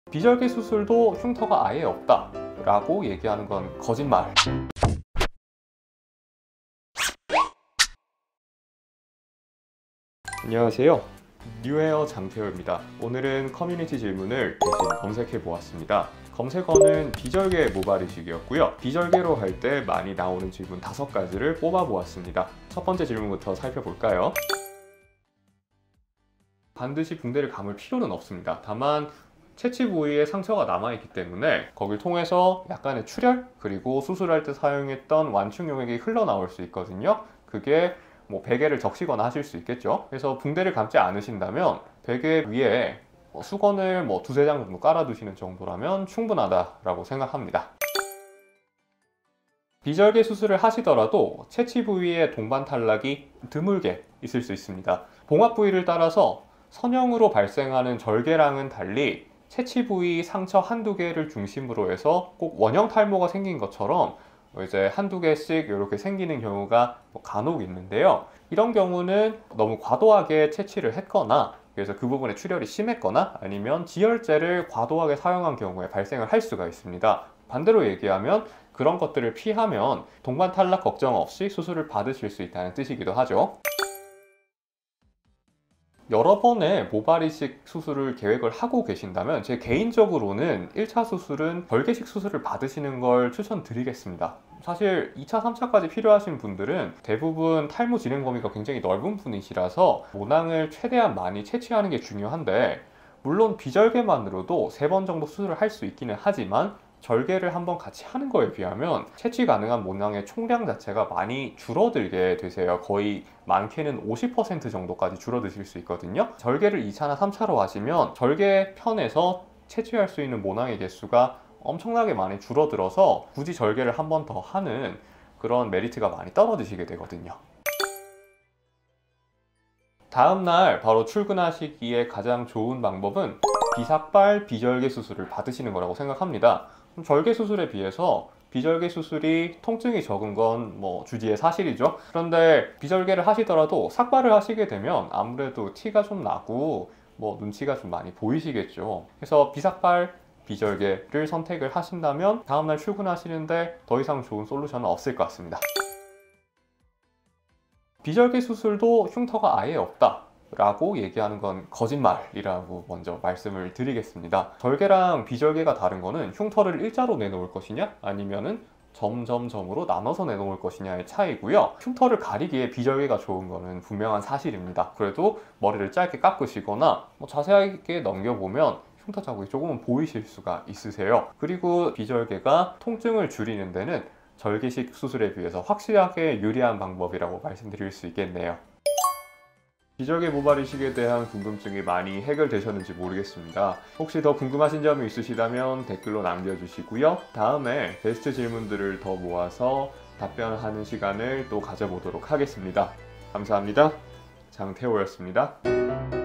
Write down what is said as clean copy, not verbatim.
비절개 수술도 흉터가 아예 없다 라고 얘기하는 건 거짓말. 안녕하세요, 뉴헤어 장태호입니다. 오늘은 커뮤니티 질문을 대신 검색해 보았습니다. 검색어는 비절개 모발 이식이었고요. 비절개로 할 때 많이 나오는 질문 5가지를 뽑아 보았습니다. 첫 번째 질문부터 살펴볼까요? 반드시 붕대를 감을 필요는 없습니다. 다만 채취 부위에 상처가 남아있기 때문에 거길 통해서 약간의 출혈, 그리고 수술할 때 사용했던 완충 용액이 흘러나올 수 있거든요. 그게 베개를 적시거나 하실 수 있겠죠. 그래서 붕대를 감지 않으신다면 베개 위에 수건을 2-3장 정도 깔아두시는 정도라면 충분하다라고 생각합니다. 비절개 수술을 하시더라도 채취 부위에 동반 탈락이 드물게 있을 수 있습니다. 봉합 부위를 따라서 선형으로 발생하는 절개랑은 달리 채취 부위 상처 한두 개를 중심으로 해서 꼭 원형 탈모가 생긴 것처럼 이제 한두 개씩 이렇게 생기는 경우가 간혹 있는데요. 이런 경우는 너무 과도하게 채취를 했거나, 그래서 그 부분에 출혈이 심했거나, 아니면 지혈제를 과도하게 사용한 경우에 발생을 할 수가 있습니다. 반대로 얘기하면 그런 것들을 피하면 동반 탈락 걱정 없이 수술을 받으실 수 있다는 뜻이기도 하죠. 여러 번의 모발 이식 수술을 계획을 하고 계신다면 제 개인적으로는 1차 수술은 절개식 수술을 받으시는 걸 추천드리겠습니다. 사실 2차, 3차까지 필요하신 분들은 대부분 탈모 진행 범위가 굉장히 넓은 분이시라서 모낭을 최대한 많이 채취하는 게 중요한데, 물론 비절개만으로도 3번 정도 수술을 할 수 있기는 하지만 절개를 한번 같이 하는 거에 비하면 채취 가능한 모낭의 총량 자체가 많이 줄어들게 되세요. 거의 많게는 50% 정도까지 줄어드실 수 있거든요. 절개를 2차나 3차로 하시면 절개 편에서 채취할 수 있는 모낭의 개수가 엄청나게 많이 줄어들어서 굳이 절개를 한 번 더 하는 그런 메리트가 많이 떨어지시게 되거든요. 다음날 바로 출근하시기에 가장 좋은 방법은 비삭발 비절개 수술을 받으시는 거라고 생각합니다. 절개 수술에 비해서 비절개 수술이 통증이 적은 건 주지의 사실이죠. 그런데 비절개를 하시더라도 삭발을 하시게 되면 아무래도 티가 좀 나고 눈치가 좀 많이 보이시겠죠. 그래서 비삭발 비절개를 선택을 하신다면 다음날 출근하시는데 더 이상 좋은 솔루션은 없을 것 같습니다. 비절개 수술도 흉터가 아예 없다 라고 얘기하는 건 거짓말이라고 먼저 말씀을 드리겠습니다. 절개랑 비절개가 다른 거는 흉터를 일자로 내놓을 것이냐, 아니면은 점점점으로 나눠서 내놓을 것이냐의 차이고요. 흉터를 가리기에 비절개가 좋은 거는 분명한 사실입니다. 그래도 머리를 짧게 깎으시거나 자세하게 넘겨보면 흉터 자국이 조금은 보이실 수가 있으세요. 그리고 비절개가 통증을 줄이는 데는 절개식 수술에 비해서 확실하게 유리한 방법이라고 말씀드릴 수 있겠네요. 비절개 모발 이식에 대한 궁금증이 많이 해결되셨는지 모르겠습니다. 혹시 더 궁금하신 점이 있으시다면 댓글로 남겨주시고요. 다음에 베스트 질문들을 더 모아서 답변하는 시간을 또 가져보도록 하겠습니다. 감사합니다. 장태호였습니다.